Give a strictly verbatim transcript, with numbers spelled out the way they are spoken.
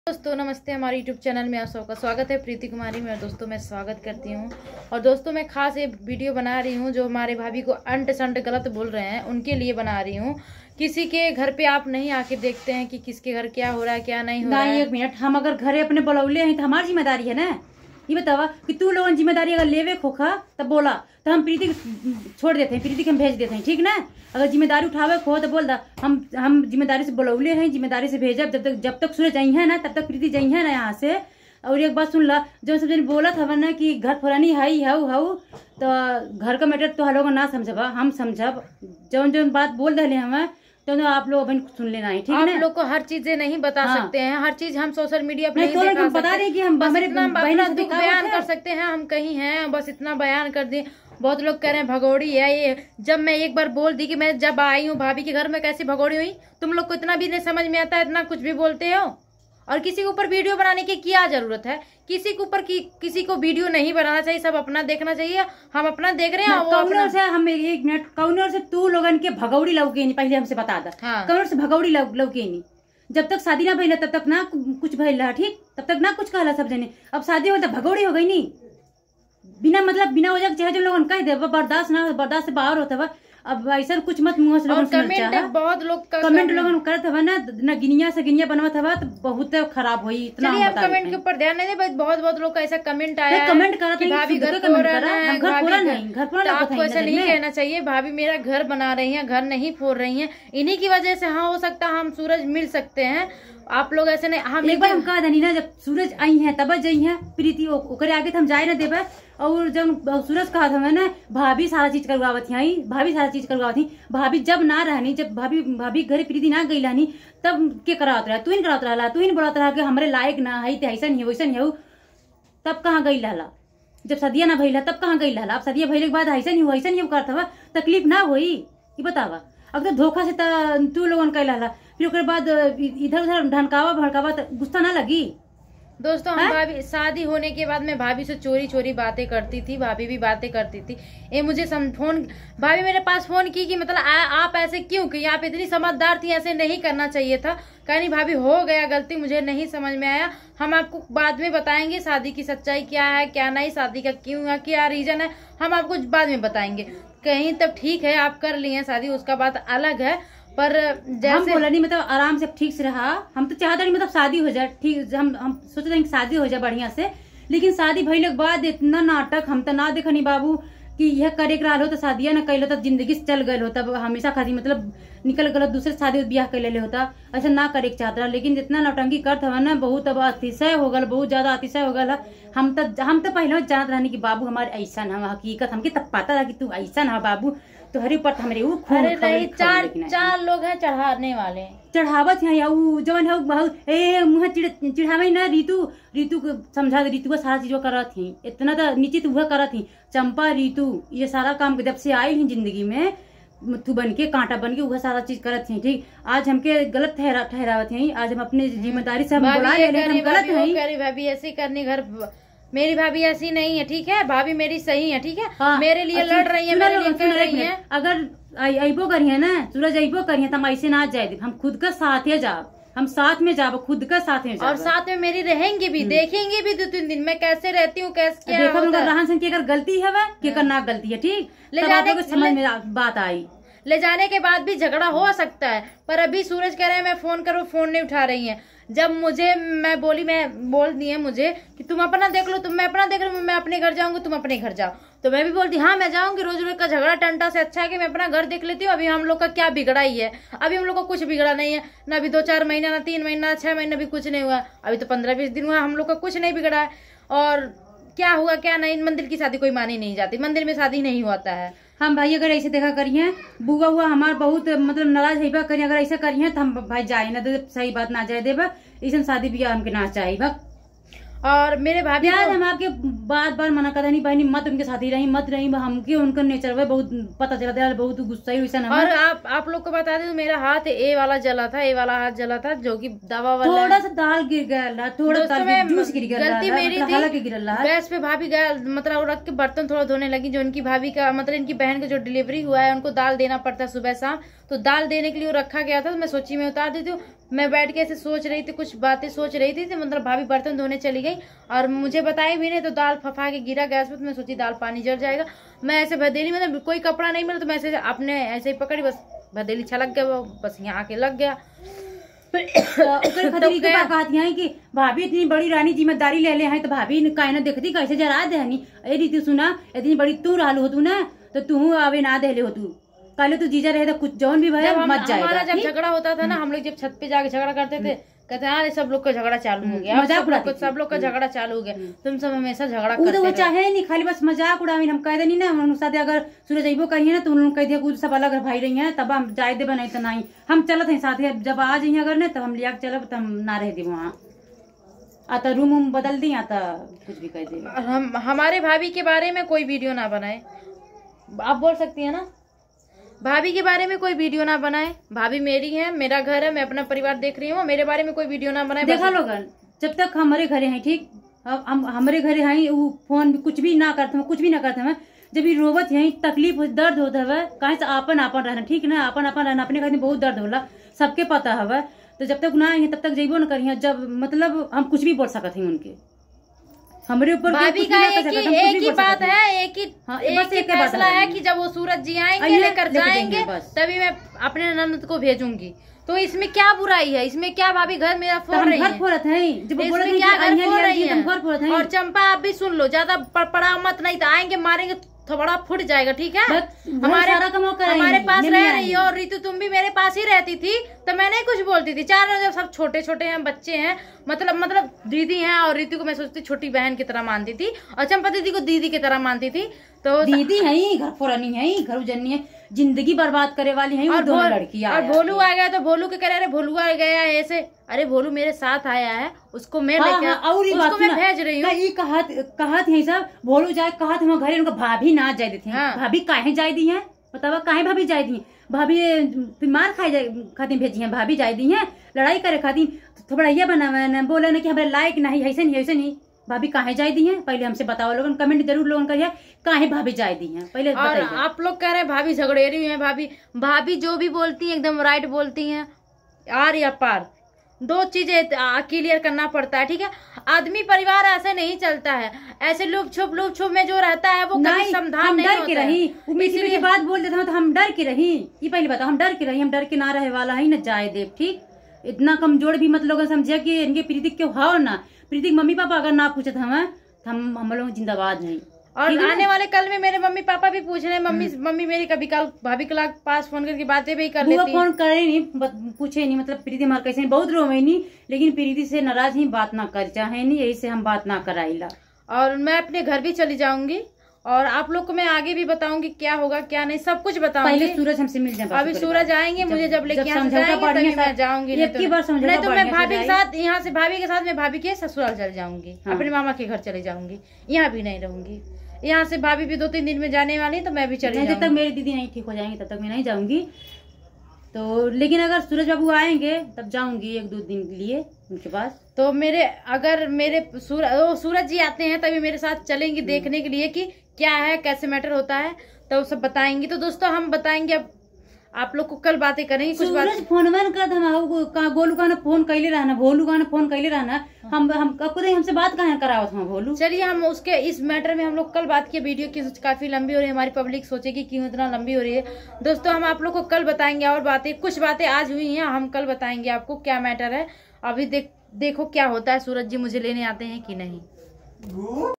दोस्तों नमस्ते, हमारे यूट्यूब चैनल में आप सबका स्वागत है। प्रीति कुमारी में दोस्तों मैं स्वागत करती हूं। और दोस्तों मैं खास एक वीडियो बना रही हूं जो हमारे भाभी को अंट संट गलत बोल रहे हैं उनके लिए बना रही हूं। किसी के घर पे आप नहीं आके देखते हैं कि किसके घर क्या हो रहा है क्या नहीं हो रहा है। एक मिनट, हम अगर घरे अपने बुलौले हैं तो हमारी जिम्मेदारी है ना। ये बतावा कि तू लोगों जिम्मेदारी अगर लेवे खोखा तब बोला तो हम प्रीति छोड़ देते हैं, प्रीति के हम भेज देते हैं, ठीक ना। अगर जिम्मेदारी उठावे खो तो बोल दा हम हम जिम्मेदारी से बुलौले हैं, जिम्मेदारी से भेजब। जब तक जब तक सूरज आई है ना तब तक प्रीति जाई है ना यहाँ से। और एक बात सुन ला, जो सब जन बोला था ना कि घर फलानी हाई हाउ हाउ तो घर का मैटर तो हम लोग ना समझबा, हम समझब। जौन जौन बात बोल रहे हमें तो आप लोग अपन सुन लेना है, ठीक है। आप लोग को हर चीजें नहीं बता हाँ। सकते हैं, हर चीज हम सोशल मीडिया पे नहीं, नहीं तो हम बता दें कि हम बस इतना अपना दुख बयान कर सकते हैं, हम कहीं हैं बस इतना बयान कर दिए। बहुत लोग कह रहे हैं भगोड़ी है ये। जब मैं एक बार बोल दी कि मैं जब आई हूँ भाभी के घर में कैसी भगोड़ी हुई, तुम लोग को इतना भी नहीं समझ में आता है, इतना कुछ भी बोलते हो। और किसी के ऊपर वीडियो बनाने की क्या जरूरत है? किसी के ऊपर की, किसी को वीडियो नहीं बनाना चाहिए, सब अपना देखना चाहिए। हम अपना देख रहे हैं। कौनों से हम एक मिनट कौनों से तू लोगन के भगौड़ी लौके नहीं, पहले हमसे बता दा। हाँ। कौनों से भगौड़ी लौके नहीं। जब तक शादी ना भइला तब तक ना कुछ भइला, ठीक, तब तक ना कुछ कहला सब जने। अब शादी हो तो भगौड़ी हो गई नहीं, बिना मतलब बिना वजह चाहे जो लोगन कह दे बर्दाश्त ना बर्दाश्त से बाहर होता है। अब ऐसा कुछ मत मुंह से लोगन कमेंट बहुत लोग कमेंट लोगन करत हवा ना ना गिनिया से गिनिया बनवत हवा तो बहुत खराब होई। इतना हम बता कमेंट के ऊपर ध्यान नहीं दे। बहुत बहुत लोग का ऐसा कमेंट आया है कमेंट करत कि भाभी घर फोड़ रहा है, घर फोड़ा नहीं, घर फोड़ा आपको ऐसा नहीं कहना चाहिए। भाभी मेरा घर बना रही है, घर नहीं फोड़ रही है। इन्हीं की वजह से हाँ हो सकता है हम सूरज मिल सकते हैं। आप लोग ऐसे नहीं। हम एक बार हम कहा था ना जब सूरज आई है तब जई है प्रीति ओकरे आगे हम जाए ना देवे। और जब सूरज कहा था मैंने भाभी सारा चीज करवावत थी, भाभी सारा चीज करवावत थी। भाभी जब ना रहनी, जब भाभी भाभी घरे प्रीति ना गई लानी तब के करावत रहा, तू ही करावत रहा, तू ही बोलत रहा कि हमारे लायक ना है, ऐसा नहीं वैसा नहीं हो। तब कहाँ गई लाला? जब सदिया ना भइला तब कहाँ गई लाला? अब सदिया भइले के बाद ऐसा नहीं हो ऐसा नहीं करता हुआ तकलीफ ना हुई। ये बतावा अब तो धोखा से तू लोगन कह लाला, फिर उसके बाद इधर उधर ढनकावा भड़कावा तो गुस्सा ना लगी? दोस्तों हम भाभी शादी होने के बाद मैं भाभी से चोरी चोरी बातें करती थी, भाभी भी बातें करती थी। ये मुझे फोन भाभी मेरे पास फोन की कि मतलब आ, आप ऐसे क्यों की? आप इतनी समझदार थी, ऐसे नहीं करना चाहिए था। कहीं भाभी हो गया गलती, मुझे नहीं समझ में आया। हम आपको बाद में बताएंगे शादी की सच्चाई क्या है क्या नहीं, शादी का क्यों है क्या रीजन है, हम आपको बाद में बताएंगे। कहीं तब ठीक है आप कर लिए शादी, उसका बात अलग है। पर जैसे हम बोला नहीं मतलब आराम से ठीक से रहा। हम तो चाहते नहीं मतलब शादी हो जाए, ठीक हम हम सोचते हैं कि शादी हो जाए बढ़िया से। लेकिन शादी भइले के बाद इतना नाटक हम तो ना देखा नहीं बाबू कि यह करे के रहा हो तो शादियां न कैलो तो जिंदगी से चल गए हो, तब हमेशा खाती मतलब निकल गल दूसरे शादी ब्याह कर ले होता, ऐसा ना करे के चाहता। लेकिन जितना नौटंकी करत हवा ना बहुत अब अतिशय हो गल, बहुत ज्यादा अतिशय हो गल। हम तो हम तो पहले जानत रहनी कि बाबू हमारे ऐसा न हकीकत हमके तब पता था कि तू ऐसा न बाबू तो हरी पर हमारे वो खून अरे नहीं, चार चार लोग हैं चढ़ाने वाले, चढ़ावत है जवन है बहुत ए मुँह चिढ़ावे ना। रीतु रीतु को समझा, रीतु का सारा चीज करत थी, इतना तो निश्चित वह करत थी। चंपा रीतु ये सारा काम जब से आई ही जिंदगी में तू बन के कांटा बन के वह सारा चीज करत थी, ठीक। आज हमके गलत ठहरा ठहरावत है। आज हम अपने जिम्मेदारी से हम बुला ले हम गलत है। भाभी ऐसी करनी घर, मेरी भाभी ऐसी नहीं है, ठीक है। भाभी मेरी सही है, ठीक है। हाँ, मेरे लिए लड़ रही है, मेरे लिए कर रही है। अगर अबो करिए ना सूरज अबो करिए तो हम ऐसे ना जाए, हम खुद का साथ है जाब, हम साथ में जाब, खुद का साथ में जाब। और साथ में मेरी रहेंगे भी, देखेंगे भी दो तीन दिन मैं कैसे रहती हूँ, कैसे क्या देखा रहन सहन की अगर गलती है वह कि करना गलती है, ठीक। ले जाने के समझ में बात आई, ले जाने के बाद भी झगड़ा हो सकता है। पर अभी सूरज कह रहे हैं मैं फोन करूँ, फोन नहीं उठा रही है। जब मुझे मैं बोली मैं बोल दी है मुझे कि तुम अपना देख लो, तुम मैं अपना देख लो, मैं अपने घर जाऊंगी तुम अपने घर जाओ, तो मैं भी बोलती हाँ मैं जाऊंगी। रोज रोज का झगड़ा टंटा से अच्छा है कि मैं अपना घर देख लेती हूँ। अभी हम लोग का क्या बिगड़ा ही है? अभी हम लोग को कुछ बिगड़ा नहीं है ना, अभी दो चार महीना ना तीन महीना छह महीना भी कुछ नहीं हुआ, अभी तो पंद्रह बीस दिन हुआ, हम लोग का कुछ नहीं बिगड़ा है। और क्या हुआ क्या नहीं, मंदिर की शादी कोई मानी नहीं जाती, मंदिर में शादी नहीं होता है। हम भाई अगर ऐसे देखा करिए बुआ हुआ हमार बहुत मतलब नाराज है करिए, अगर ऐसा करिए तो हम भाई जाए ना दे, सही बात ना जाए देबा, ऐसा शादी ब्याह हमके ना चाहिए। और मेरे भाभी यार हम आपके बार बार मना कर नहीं बहनी मत उनके साथ ही रही मत रही, हमके उनका नेचर है बहुत पता चला था, बहुत गुस्सा ही वैसा। और आप आप लोग को बता दें मेरा हाथ ए वाला जला था, ए वाला हाथ जला था जो कि दवा वाला, थोड़ा सा दाल गिर गया, थोड़ा सा जूस गिर गया, गलती मेरी थी। गैस पे भाभी मतलब रख के बर्तन थोड़ा धोने लगी, जो उनकी भाभी का मतलब इनकी बहन का जो डिलीवरी हुआ है उनको दाल देना पड़ता है सुबह शाम, तो दाल देने के लिए रखा गया था, तो मैं सोची मैं उतार देती हूँ। मैं बैठ के ऐसे सोच रही थी, कुछ बातें सोच रही थी, मतलब भाभी बर्तन धोने चली गई और मुझे बताई भी नहीं, तो दाल फफा के गिरा गैस पे, तो मैं सोची दाल पानी जल जाएगा। मैं ऐसे भदेली, मतलब कोई कपड़ा नहीं मिला तो मैं ऐसे अपने ऐसे ही पकड़ी, बस भदेली छलक गया, वो बस यहाँ आके लग गया। कि भाभी इतनी बड़ी रानी जिम्मेदारी ले ले हैं तो भाभी काहे ना देखती कैसे जरा दे हनी। ए रीति सुना, इतनी बड़ी तू रहल हो तू ना, तो तू आवे ना दे ले हो तू, पहले तो जीजा रहे तो कुछ जौन भी भय मत जाएगा। हमारा जब झगड़ा होता था ना, हम लोग जब छत पे जाके झगड़ा करते थे, कहते हैं सब लोग का झगड़ा चालू हो गया, सब लोग सब लोग का झगड़ा चालू हो गया, तुम सब हमेशा झगड़ा करते हो। वो चाहे नहीं, खाली बस मजाक उड़ावी। हम कह देनी ना हम साथ अगर सूरज अइबो कहिए ना तो उन्होंने कह दिया कुछ सब अलग भाई रही है, तब हम जाए दे बनाई तो नहीं, हम चलत है साथ, जब आ जाइए अगर ना तब हम लिया चलब, तब हम ना रह दी वहाँ, आता रूम उम बदल दी, आता कुछ भी कह दे। हम हमारे भाभी के बारे में कोई वीडियो ना बनाए, आप बोल सकती है ना, भाभी के बारे में कोई वीडियो ना बनाए। भाभी मेरी है, मेरा घर है, मैं अपना परिवार देख रही हूँ, मेरे बारे में कोई वीडियो ना बनाए। देखा लोगन, जब तक हमारे घरे हैं ठीक, हम हमारे घरे हैं, वो फोन कुछ भी ना करते हैं, कुछ भी ना करते हैं, जब भी रोवत है तकलीफ दर्द होता है, कहीं से आपन आपन रहना ठीक ना, आपन आपन रहना, अपने घर में बहुत दर्द होला, सबके पता है। तो जब तक ना आएंगे तब तक जइबो न करिए, जब मतलब हम कुछ भी बोल सकते हैं उनके, हमारे ऊपर भाभी का एक ही एक ही बात है, एक ही हाँ, एक ही फैसला है कि जब वो सूरज जी आएंगे लेकर जाएंगे तभी मैं अपने ननद को भेजूंगी। तो इसमें क्या बुराई है, इसमें क्या भाभी घर मेरा फोड़ रही है, इसमें क्या घर फोड़ रही है। और चंपा आप भी सुन लो, ज्यादा पड़ा मत, नहीं तो आएंगे मारेंगे थोड़ा फुट जाएगा, ठीक है। हमारे हमारे पास रह रही हो, और रीतू तुम भी मेरे पास ही रहती थी तो मैं नहीं कुछ बोलती थी। चारों जब सब छोटे छोटे हैं, बच्चे हैं, मतलब मतलब दीदी हैं, और रीतू को मैं सोचती छोटी बहन की तरह मानती थी, और चंपा दीदी को दीदी की तरह मानती थी। तो दीदी है, घर फोरानी है, घर उजनी है, जिंदगी बर्बाद करे वाली है, और दोनों लड़कियां। और भोलू आ गया तो भोलू के कह रहे भोलू आ गया ऐसे, अरे भोलू मेरे साथ आया है, उसको मैं लेकर हाँ, हाँ, उसको मैं भेज रही हूँ। कहत कहत है सब भोलू जाए, कहत हम घरे उनका भाभी ना जाए देती हाँ। भाभी काहे जाए दी है, बतावा काहे भाभी जाए दी, भाभी मार खाए जाए खाती भेजी है, भाभी जाए दी है लड़ाई करे खाती, थोड़ा ये बना बोला ना कि हमारे लायक नहीं, ऐसे नहीं ऐसे नहीं, भाभी काहे जाए दी है, पहले हमसे बताओ लोगन, कमेंट जरूर लोगन करिए काहे भाभी जाए दी है पहले। और आप लोग कह रहे हैं भाभी झगड़ेरी है, भाभी भाभी जो भी बोलती हैं एकदम राइट बोलती हैं, आर या पार दो चीजें क्लियर करना पड़ता है, ठीक है। आदमी परिवार ऐसे नहीं चलता है, ऐसे लुप छुप लुप छुप में जो रहता है वो कभी समाधान नहीं होता है। रही इसीलिए बात बोल देता हूँ तो हम डर के रही, ये पहले बताओ हम डर के रही, हम डर के ना रहे वाला है न जाए देव, ठीक। इतना कमजोर भी मत लोग समझे कि इनके प्रीति क्यों हो ना, प्रीति मम्मी पापा अगर ना पूछे हम हम हम लोग जिंदाबाद नहीं। और आने वाले कल में मेरे मम्मी पापा भी पूछ रहे हैं, मम्मी मम्मी मेरी कभी कल भाभी के पास फोन करके बातें भी कर लेती है। फोन करे नहीं, पूछे नहीं, मतलब प्रीति हमारे कैसे बहुत रोवे नहीं, लेकिन प्रीति से नाराज ही बात ना कर चाहे नहीं, यही से हम बात ना कराइला। और मैं अपने घर भी चली जाऊंगी, और आप लोग को मैं आगे भी बताऊंगी क्या होगा क्या नहीं, सब कुछ बताऊंगी। पहले सूरज हमसे मिल जाए, अभी सूरज आएंगे, मुझे जब लेके यहाँ से जाएंगे तभी मैं जाऊंगी, नहीं तो मैं भाभी के साथ यहाँ से भाभी के साथ मैं भाभी के ससुराल चल जाऊंगी, अपने मामा के घर चले जाऊंगी, यहाँ भी नहीं रहूंगी। यहाँ से भाभी भी दो तीन दिन में जाने वाली है तो मैं भी चली जाऊंगी। जब तक मेरी दीदी नहीं ठीक हो जाएंगी तब तक मैं नहीं जाऊंगी। तो लेकिन अगर सूरज बाबू आएंगे तब जाऊंगी एक दो दिन के लिए उनके पास। तो मेरे अगर मेरे सूरज सूरज जी आते हैं तभी मेरे साथ चलेंगी देखने के लिए कि क्या है कैसे मैटर होता है, तो सब बताएंगी। तो दोस्तों हम बताएंगे, अब आप लोग को कल बातें करेंगे कुछ बात। फोन वन कर हम गोलू का फोन कैले रहना, भोलू का फोन कैले रहना, हम हम खुद हमसे बात कहाँ कराओ था भोलू। चलिए हम उसके इस मैटर में हम लोग कल बात किए, वीडियो की काफी लंबी हो रही है, हमारी पब्लिक सोचेगी क्यों इतना लंबी हो रही है। दोस्तों हम आप लोग को कल बताएंगे, और बातें कुछ बातें आज हुई हैं, हम कल बताएंगे आपको क्या मैटर है। अभी देख देखो क्या होता है, सूरज जी मुझे लेने आते हैं कि नहीं।